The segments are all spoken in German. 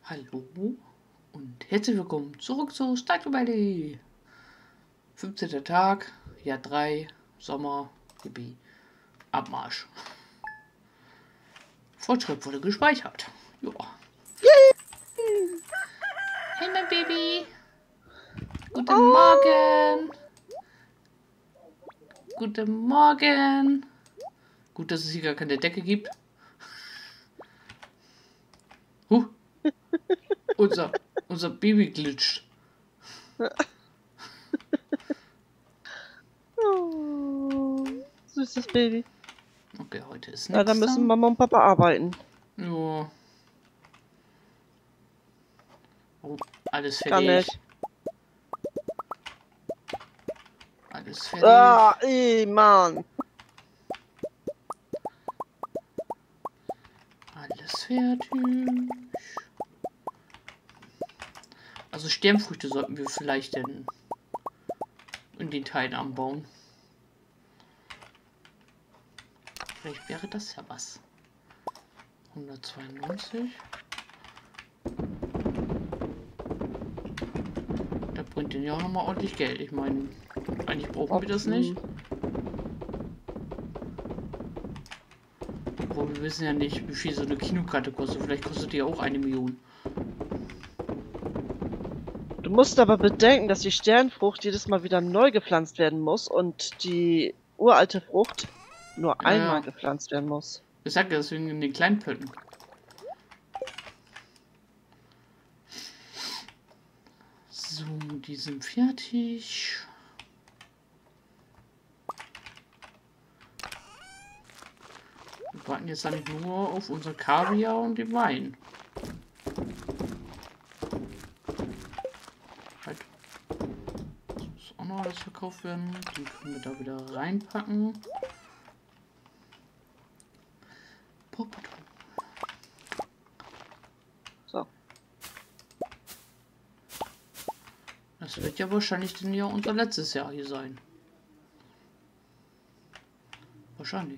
Hallo und herzlich willkommen zurück zu Stardew Valley. 15. Tag, Jahr 3, Sommer, Yippie, Abmarsch. Fortschritt wurde gespeichert. Joa. Hey mein Baby. Guten Morgen. Guten Morgen. Gut, dass es hier gar keine Decke gibt. Unser Baby glitscht. Oh, süßes Baby. Okay, heute ist Ja, nichts dann müssen da. Mama und Papa arbeiten. Ja. Oh, alles Kann fertig. nicht. Alles fertig. Ah, Mann. Alles fertig. Also Sternfrüchte sollten wir vielleicht in den Teilen anbauen. Vielleicht wäre das ja was. 192. Da bringt den ja auch nochmal ordentlich Geld. Ich meine, eigentlich brauchen wir das nicht. Obwohl wir wissen ja nicht, wie viel so eine Kinokarte kostet. Vielleicht kostet die auch 1 Million. Du musst aber bedenken, dass die Sternfrucht jedes Mal wieder neu gepflanzt werden muss und die uralte Frucht nur einmal gepflanzt werden muss. Ich sag ja deswegen in den kleinen Pötten. So, die sind fertig. Wir warten jetzt eigentlich nur auf unser Kaviar und den Wein. Halt. Das muss auch noch alles verkauft werden. Den können wir da wieder reinpacken. So. Das wird ja wahrscheinlich dann ja unser letztes Jahr hier sein. Wahrscheinlich.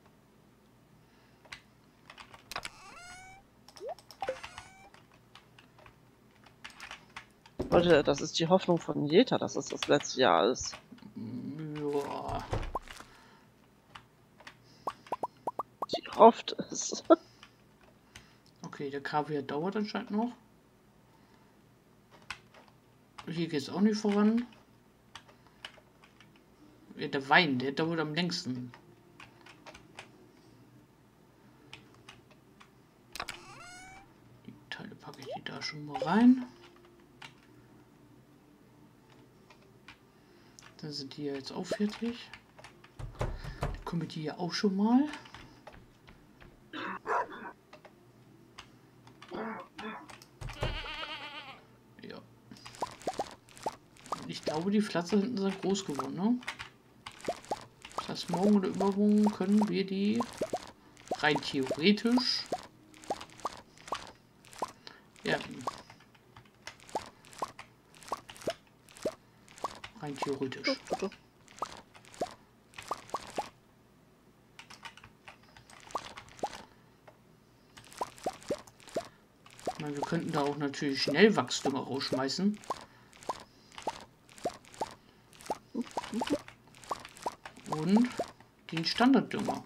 Leute, das ist die Hoffnung von Jeta, dass es das letzte Jahr ist. Ja. Sie hofft es. Okay, der Kaviar dauert anscheinend noch. Hier geht es auch nicht voran. Ja, der Wein, der dauert am längsten. Die Teile packe ich die da schon mal rein. Dann sind die ja jetzt auch fertig. Dann können wir die ja auch schon mal. Ja. Ich glaube, die Pflanzen hinten sind groß geworden, ne? Das heißt, morgen oder übermorgen können wir die rein theoretisch ernten. Rein theoretisch. Ich meine, wir könnten da auch natürlich Schnellwachsdünger rausschmeißen. Und den Standarddünger.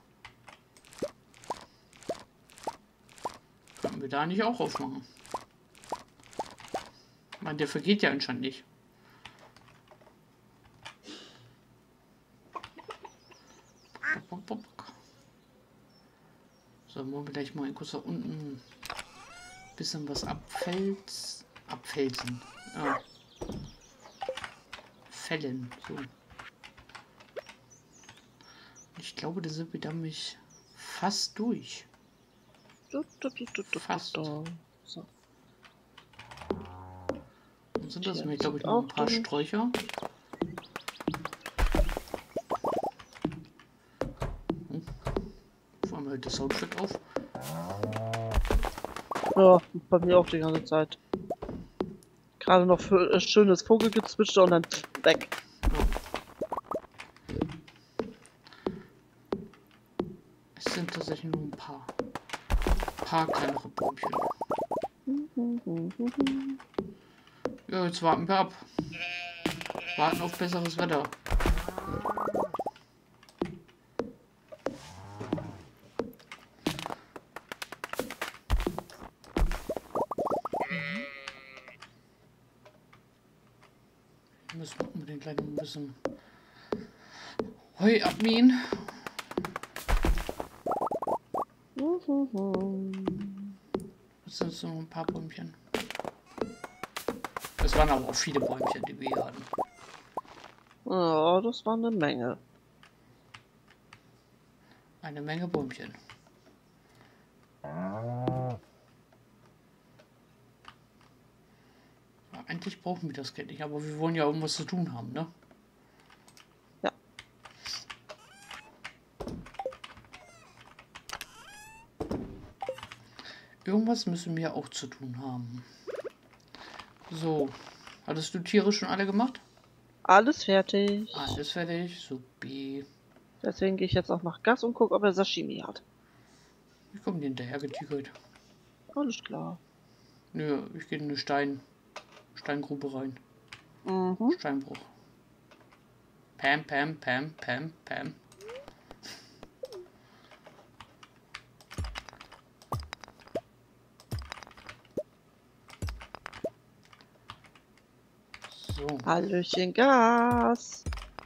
Könnten wir da nicht auch aufmachen? Ich meine, der vergeht ja anscheinend nicht. So, wollen wir gleich mal kurz da unten ein bisschen was abfelsen. Ja. Fällen. So. Ich glaube, da sind wir damit fast durch. Fast. So. Und sind das mir, glaube ich, noch ein paar Sträucher. Vor allem halt das Soundtrack auf. Ja, bei mir auch die ganze Zeit. Gerade noch für schönes Vogelgezwitscher und dann weg. Es sind tatsächlich nur ein paar kleinere Bäumchen. Ja, jetzt warten wir ab. Warten auf besseres Wetter. Wir müssen unbedingt gleich noch ein bisschen Heu abmähen. Jetzt sind es noch ein paar Bäumchen. Das waren aber auch viele Bäumchen, die wir hier hatten. Ja, das war eine Menge. Eine Menge Bäumchen. Ja, eigentlich brauchen wir das Geld nicht, aber wir wollen ja irgendwas zu tun haben, ne? Ja. Irgendwas müssen wir auch zu tun haben. So. Hattest du Tiere schon alle gemacht? Alles fertig. Alles fertig. Supi. Deswegen gehe ich jetzt auch nach Gas und gucke, ob er Sashimi hat. Ich komme dir hinterher getigert. Alles klar. Nö, ich gehe in eine Steingrube rein. Mhm. Steinbruch. Pam, Pam, Pam, Pam, Pam. So. Hallöchen Gas.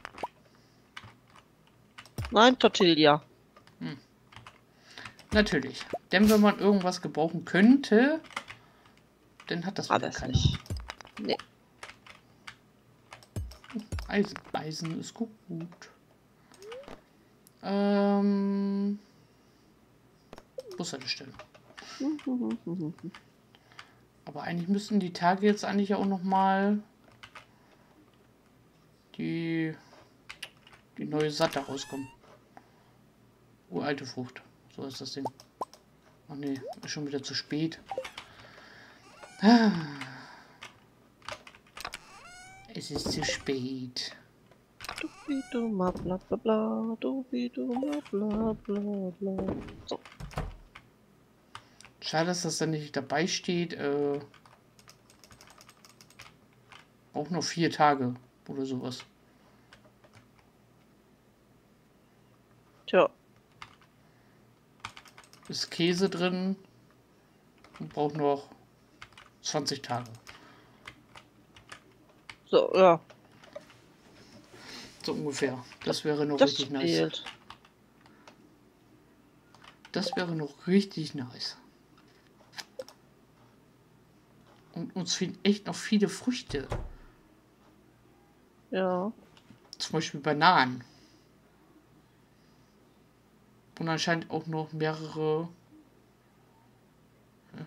Nein, Tortilla. Natürlich. Denn wenn man irgendwas gebrauchen könnte, dann hat das wieder Alles keiner. nicht. Nee. Eisen. Eisen ist gut. Bushaltestelle. Aber eigentlich müssten die Tage jetzt eigentlich auch noch mal die neue Satte rauskommen. Uralte Frucht. So ist das Ding. Ach nee, ist schon wieder zu spät. Es ist zu spät. Bla bla bla bla, bla bla bla. So. Schade, dass das dann nicht dabei steht. Auch noch 4 Tage oder sowas. Tja. Ist Käse drin und braucht noch 20 Tage. So, ja. So ungefähr. Das wäre noch Das richtig nice. fehlt. Das wäre noch richtig nice. Und uns fehlen echt noch viele Früchte. Ja. Zum Beispiel Bananen. Und anscheinend auch noch mehrere. Ja.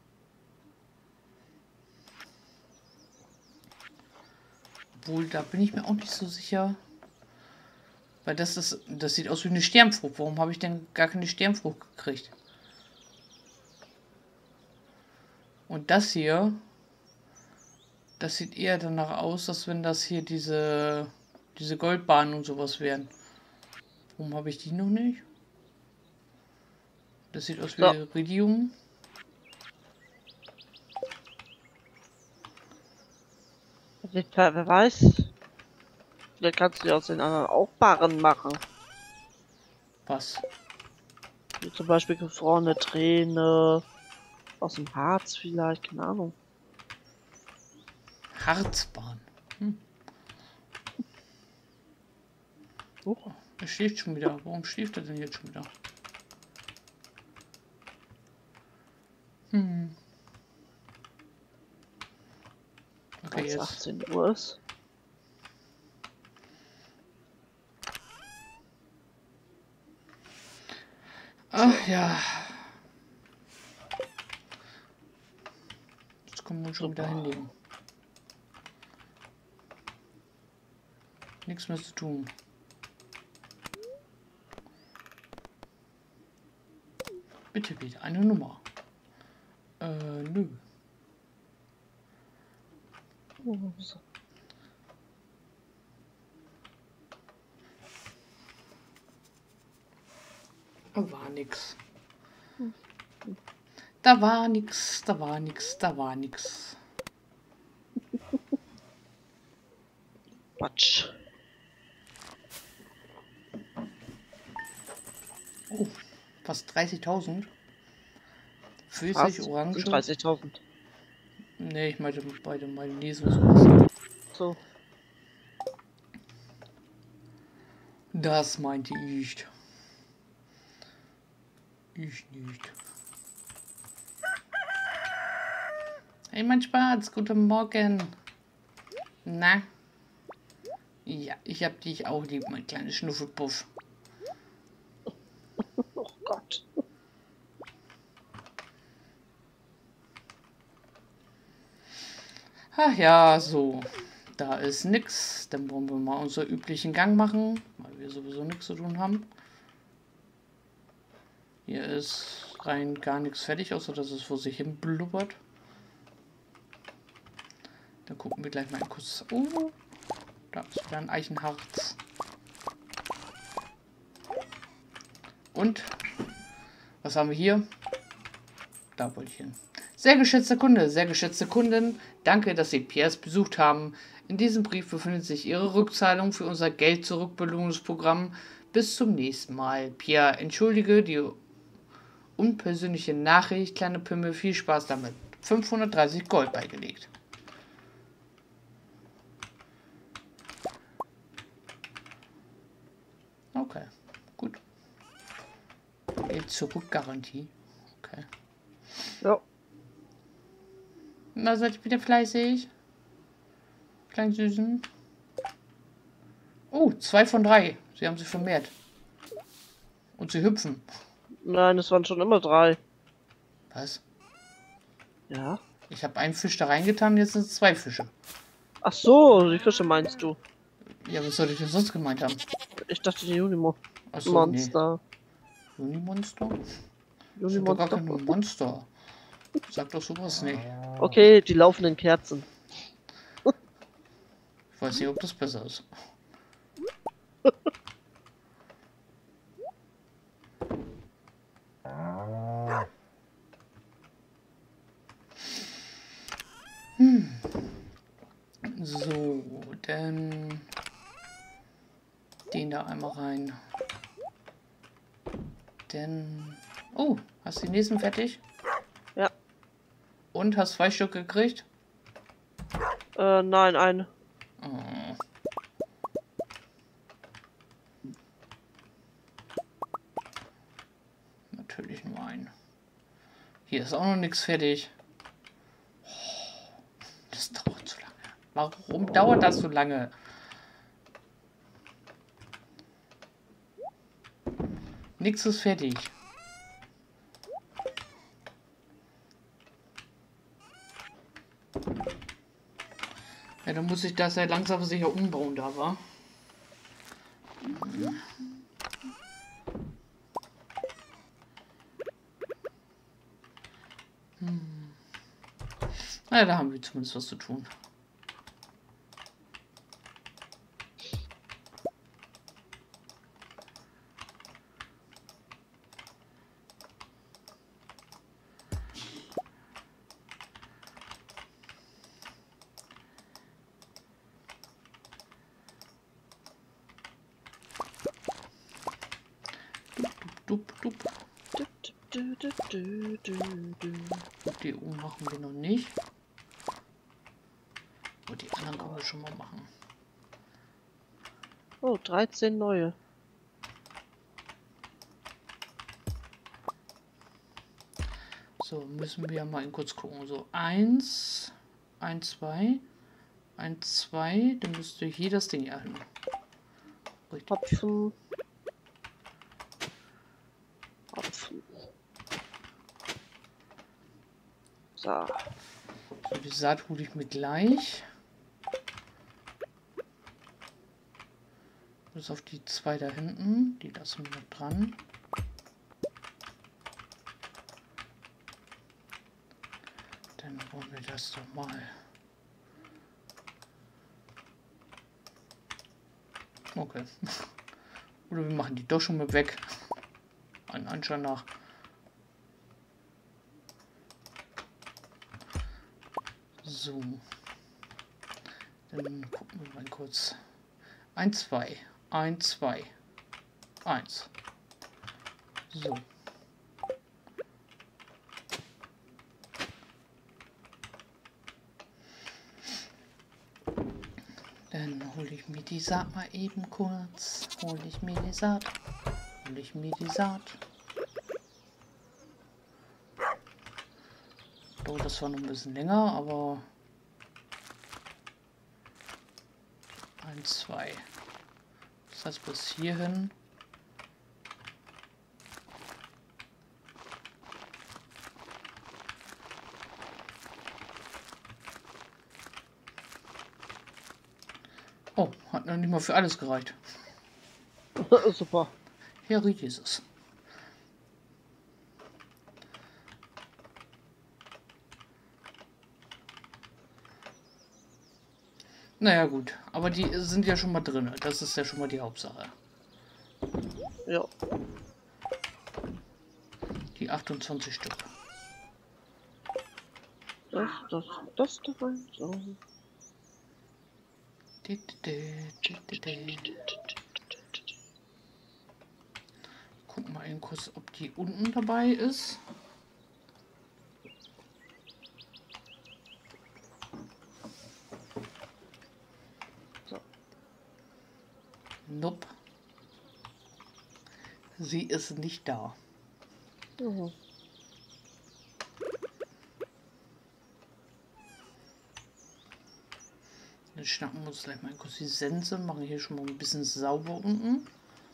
Obwohl, da bin ich mir auch nicht so sicher. Weil das sieht aus wie eine Sternfrucht. Warum habe ich denn gar keine Sternfrucht gekriegt? Und das hier, das sieht eher danach aus, als wenn das hier diese Goldbahnen und sowas wären. Warum habe ich die noch nicht? Das sieht aus wie Iridium. Wer weiß. Vielleicht kannst du ja aus den anderen auch Barren machen. Was? Wie zum Beispiel gefrorene Träne. Aus dem Harz vielleicht, keine Ahnung. Harzbahn. Oh, er schläft schon wieder. Warum schläft er denn jetzt schon wieder? Okay, Weil es jetzt. 18 Uhr ist. Ach ja. Jetzt können wir uns schon wieder hinlegen. Nichts mehr zu tun. Bitte wieder eine Nummer. Nö. So. War nix. Da war nix, da war nix, da war nix. Quatsch. Oh, fast 30.000. Pfirsich, Fast Orange. sind 30.000. Ne, ich meinte beide Mayonnaise und sowas. So. Das meinte ich. Ich nicht. Hey, mein Spatz, guten Morgen. Na? Ja, ich hab dich auch lieb, mein kleines Schnuffelpuff. Oh Gott. Ach ja, so. Da ist nix. Dann wollen wir mal unseren üblichen Gang machen, weil wir sowieso nichts zu tun haben. Hier ist rein gar nichts fertig, außer dass es vor sich hin blubbert. Dann gucken wir gleich mal kurz. Oh, da ist wieder ein Eichenharz. Und was haben wir hier? Da wollte ich hin. Sehr geschätzter Kunde, sehr geschätzte Kunden, danke, dass Sie Piers besucht haben. In diesem Brief befindet sich Ihre Rückzahlung für unser Geld-Zurück-Belohnungsprogramm. Bis zum nächsten Mal. Pierre, entschuldige die unpersönliche Nachricht, kleine Pimmel, viel Spaß damit. 530 Gold beigelegt. Okay, gut. Geld-Zurück-Garantie. Okay. Ja. Na, seid ihr wieder fleißig? Kleinen Süßen. Oh, 2 von 3. Sie haben sich vermehrt. Und sie hüpfen. Nein, es waren schon immer 3. Was? Ja. Ich habe einen Fisch da reingetan, jetzt sind es 2 Fische. Ach so, die Fische meinst du? Ja, was soll ich denn sonst gemeint haben? Ich dachte die Unimo. Achso, Monster. nee. Unimonster? Das sind doch gar Unimonster. keine Monster. Sag doch sowas nicht. Okay, die laufenden Kerzen. Ich weiß nicht, ob das besser ist. So, dann den da einmal rein. Dann... Oh, hast du die nächsten fertig? Ja. Und, hast 2 Stück gekriegt? Nein, eine. Oh. Natürlich nur einen. Hier ist auch noch nichts fertig. Oh, das dauert zu lange. Warum dauert das so lange? Nichts ist fertig. Ja, dann muss ich das ja langsam aber sicher umbauen, da war. Na, da haben wir zumindest was zu tun. Dup, dup. Die oben machen wir noch nicht. Und die anderen können wir schon mal machen. Oh, 13 neue. So, müssen wir mal kurz gucken. So, 1, 1, 2, 1, 2. Dann müsste hier das Ding ja hin. Richtig. Hopfen. Hopfen. So. So, die Saat hole ich mir gleich. Bis auf die 2 da hinten. Die lassen wir noch dran. Dann wollen wir das doch mal. Okay. Oder wir machen die doch schon mit weg. Ein Anschein nach. So. Dann gucken wir mal kurz. 1, 2. 1, 2. 1. So. Dann hole ich mir die Saat mal eben kurz. Hole ich mir die Saat. Hole ich mir die Saat. Oh, das war noch ein bisschen länger, aber 1, 2. Das heißt bis hierhin. Oh, hat noch nicht mal für alles gereicht. Super. Herr Jesus. Naja gut, aber die sind ja schon mal drin. Das ist ja schon mal die Hauptsache. Ja. Die 28 Stück. Das da rein. So. Guck mal eben kurz, ob die unten dabei ist. So. Nope. Sie ist nicht da. Mhm. Dann schnappen wir uns gleich mal kurz die Sense, machen hier schon mal ein bisschen sauber unten.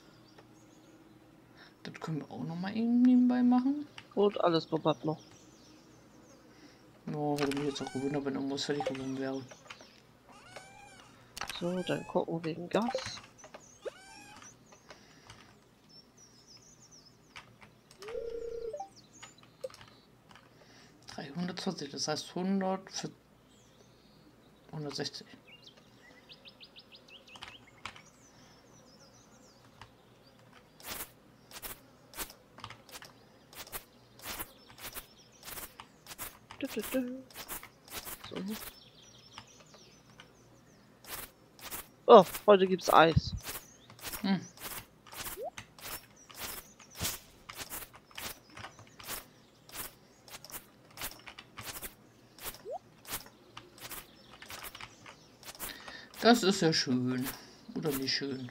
Das können wir auch noch mal eben nebenbei machen. Und alles bobbert noch. Oh, hätte mich jetzt auch gewundert, wenn irgendwas fertig geworden wäre. So, dann gucken wegen Gas. .320, das heißt 160. So. Oh, heute gibt's Eis. Hm. Das ist ja schön. Oder nicht schön?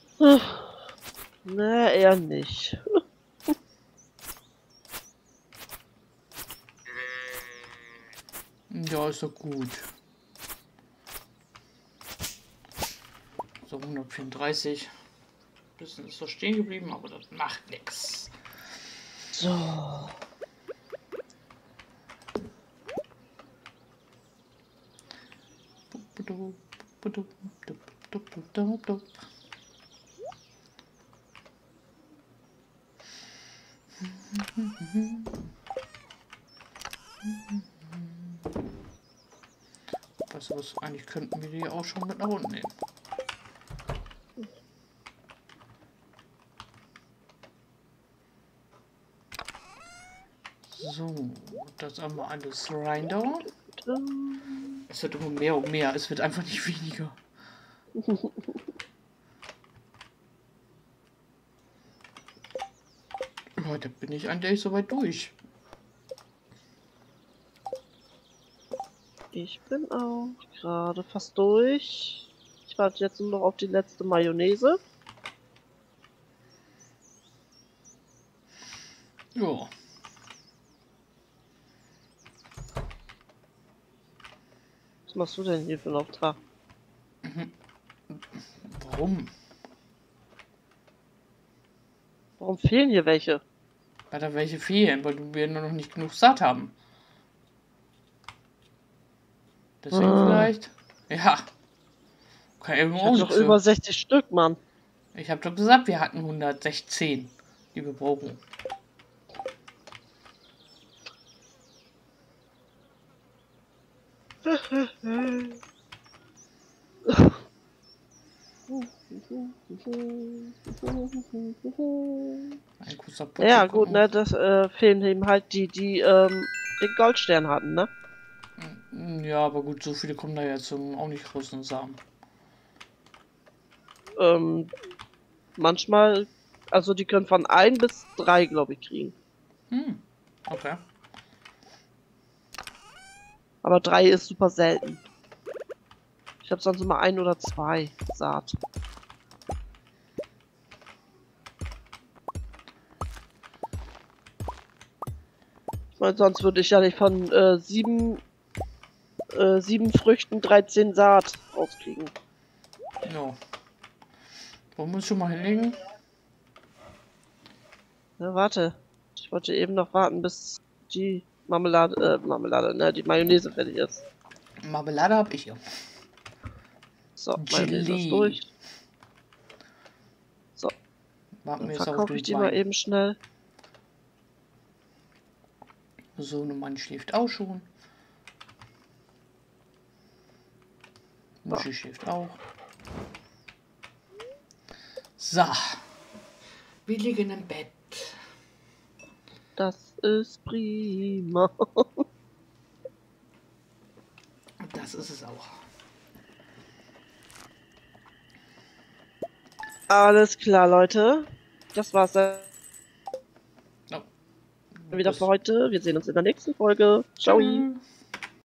Ne, eher nicht. Ja, ist doch gut. So, 134. Bisschen ist doch stehen geblieben, aber das macht nichts. So. Weißt du was? Eigentlich könnten wir die auch schon mit nach unten nehmen. So, das haben wir alles rein da. Es wird immer mehr und mehr, es wird einfach nicht weniger. Heute bin ich eigentlich soweit durch. Ich bin auch gerade fast durch. Ich warte jetzt nur noch auf die letzte Mayonnaise. Ja. Was machst du denn hier für einen Auftrag? Warum? Warum fehlen hier welche? Weil da welche fehlen, weil wir nur noch nicht genug Saat haben. Deswegen vielleicht? Ja. Kann Ich irgendwo hab auch doch nichts für. über 60 Stück, Mann. Ich habe doch gesagt, wir hatten 116, die wir brauchen. Ein kurzer Putz. Ja, gut, ne, das fehlen eben halt die den Goldstern hatten, ne? Ja, aber gut, so viele kommen da jetzt auch nicht raus und Samen. Manchmal, also die können von 1 bis 3, glaube ich, kriegen. Hm, okay. Aber 3 ist super selten. Ich habe sonst immer 1 oder 2 Saat. Ich meine, sonst würde ich ja nicht von 7 Früchten 13 Saat rauskriegen. Ja. Wollen wir uns schon mal hinlegen? Ja, warte. Ich wollte eben noch warten, bis die Marmelade, ne, die Mayonnaise fertig ist. Marmelade hab ich ja. So, Mayonnaise ist Gelee. durch. So, Warten dann wir jetzt auf verkaufe ich den die mal Wein. eben schnell. So, ein Mann schläft auch schon. Muschi schläft auch. So. Wir liegen im Bett. Das ist prima. Das ist es auch. Alles klar, Leute. Das war's dann Oh, wieder für heute. Wir sehen uns in der nächsten Folge. Ciao. Tschüss.